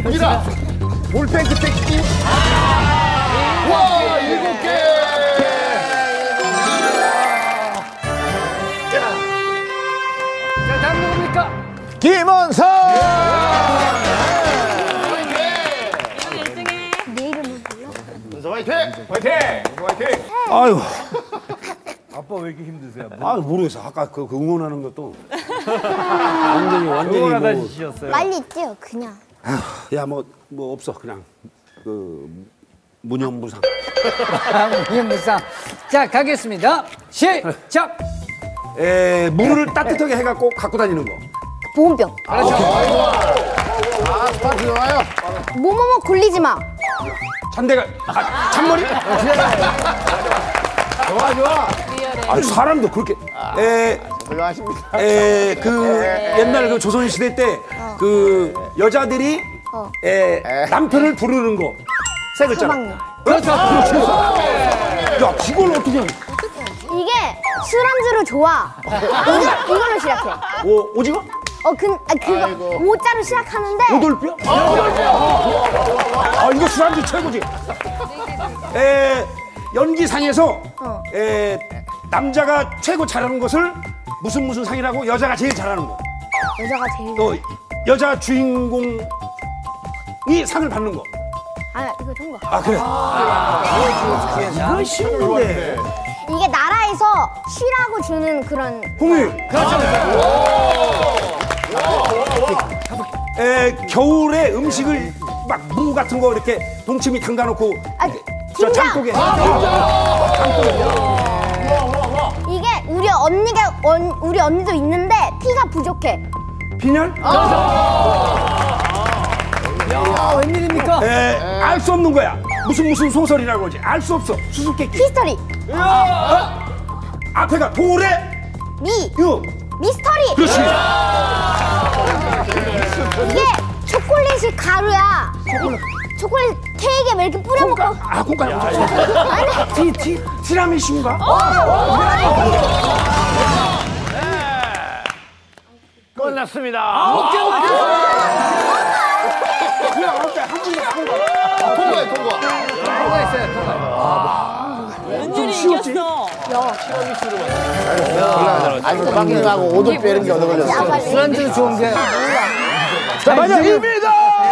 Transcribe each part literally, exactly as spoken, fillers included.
여기다 볼펜 끝에 끼. 와, 일곱 개. 자, 다음 누굽니까? 김원석. 내 이름은 몰라? 원석 화이팅. 화이팅! 화이팅! 아유, 아빠 왜 이렇게 힘드세요? 아 모르겠어. 아까 그, 그 응원하는 것도 완전히 완전히 응원하다 뭐, 지셨어요. 빨리 뛰어 그냥. 야 뭐 뭐 없어 그냥 그 무념무상. 무념무상. 자, 가겠습니다. 시작. 에 물을 따뜻하게 해갖고 갖고 다니는 거. 보온병. 그렇죠. 아, 스타트 좋아요. 뭐뭐뭐 굴리지 마. 잔대가 아, 잔머리? 좋아, 좋아. 아 사람도 그렇게 에 훌륭하십니다. 에 그 옛날 그 조선 시대 때 그 여자들이 어. 에 남편을 부르는 거 세 글자로. 서방님. 그렇죠. 그렇죠. 야 이걸 어떻게 하냐? 이게 술안주로 좋아. 이거, 이걸로 시작해. 오 오징어? 어, 그, 아, 그거 오자로 시작하는데. 오돌뼈? 아 이거 술안주 최고지. 에 연기상에서 어. 에 남자가 최고 잘하는 것을 무슨 무슨 상이라고 여자가 제일 잘하는 거. 여자가 제일. 또 여자 주인공이 상을 받는 거. 아, 이거 통과. 아 그래. 이건 쉬운데. 이게 나라에서 쉬라고 주는 그런. 공유. 그렇죠. 에 겨울에 음식을 막 무 같은 거 이렇게 동치미 담가놓고 아, 저 김장. 장독에. 장독에. 이게 우리 언니가 언, 우리 언니도 있는데 피가 부족해. 빈혈? 야, 웬일입니까? 알 수 없는 거야. 무슨 무슨 소설이라고 그러지. 알 수 없어. 수수께끼. 히스터리. 어? 앞에가 돌에 미. 유. 미스터리. 그렇지. 이게 초콜릿이 가루야. 초콜릿. 초콜릿 케이크에 왜 이렇게 뿌려먹고. 아, 콩가루. 아니. 티, 티, 티라미슈인가? 끝났습니다. 아홉 개 그냥 아홉 개한 분이 한 거. 통과해, 통과. 통과했어요. 통과. 웬일이 이겼어. 아이고, 빵님하고 오돌 빼는 게 얻어 걸렸어. 술안주 좋은 게. 자, 맞아. 입니다.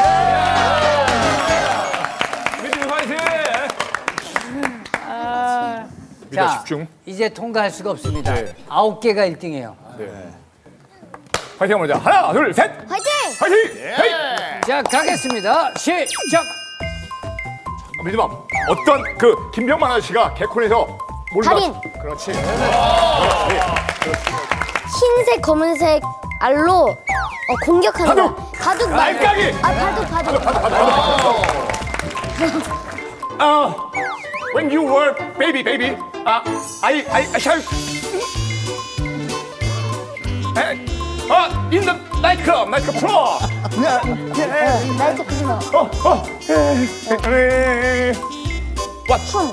미팅 화이팅! 자, 집중. 이제 통과할 수가 없습니다. 아홉 개가 일 등이에요. 화이팅 한번 하자. 하나, 둘, 셋! 화이팅! 화이팅! 헤이! 자, 가겠습니다. 시작. 미드밤, 어떤 그 김병만 아저씨가 개콘에서 뭘 달인. 봤- 그렇지. 흰색, 검은색 알로 어, 공격하는 바둑! 거야. 바둑 맞아. 알까기! 아, 바둑, 바둑. 아, when you were baby, baby, 아, I, I, I shall. 에, 아, in the nightclub, nightclub floor. 나이트 그거. 어, 어, 에, 에, what? 춤.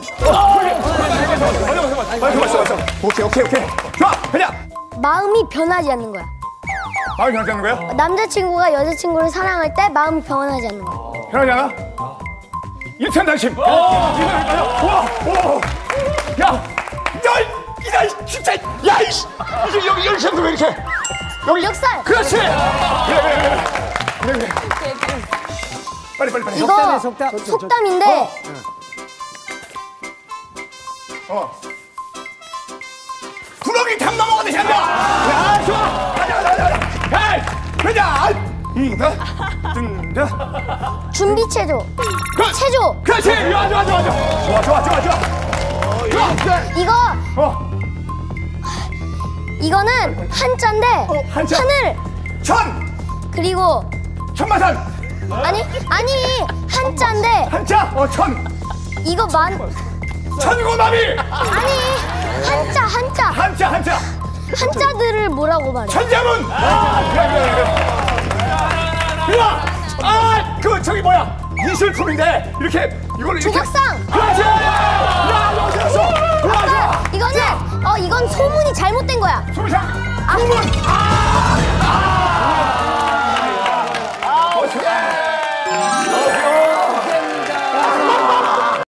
맞아, 맞아, 맞아. 오케이, 오케이, 오케이. 좋아, 그냥. 마음이 변하지 않는 거야. 마음이 변하지 않는 거야? 남자친구가 여자친구를 사랑할 때 마음이 변하지 않는 거야. 변하지 않아? 일편단심. 와, 와, 야, 야, 이다 진짜, 야, 이씨, 이게 여기 여기 생각 왜 이렇게? 여기 역살. 그렇지. 그래, 그래, 그래. 그래, 그래. 빨리, 빨리, 빨리. 이거 속담이에요, 속담. 속담인데 어. 구렁이 탐 넘어가듯이 한다. 야, 좋아. 가자, 가자, 가자. 헤이, 가자. 이다, 든다. 준비 체조. 그, 체조. 그렇지. 좋아, 좋아, 좋아, 좋아, 좋아, 좋아, 좋아. 좋아. 이거 어, 이거는 한자인데 한자. 하늘 천, 그리고 천마산. 아니 아니 한자인데 한자, 어, 천, 이거 만 천고나비. 아니 한자 한자 한자, 한자. 한자들을 뭐라고 말해? 천자문. 아, 그래, 그래, 그래. 좋아. 아, 그 저기 뭐야? 미술품인데 이렇게 이걸 이렇게. 조각상. 그렇지. 야, 너무 잘했어. 좋아, 좋아. 이거는 어 이건 소문이 잘못된 거야. 소미상. 소문. 아, 아.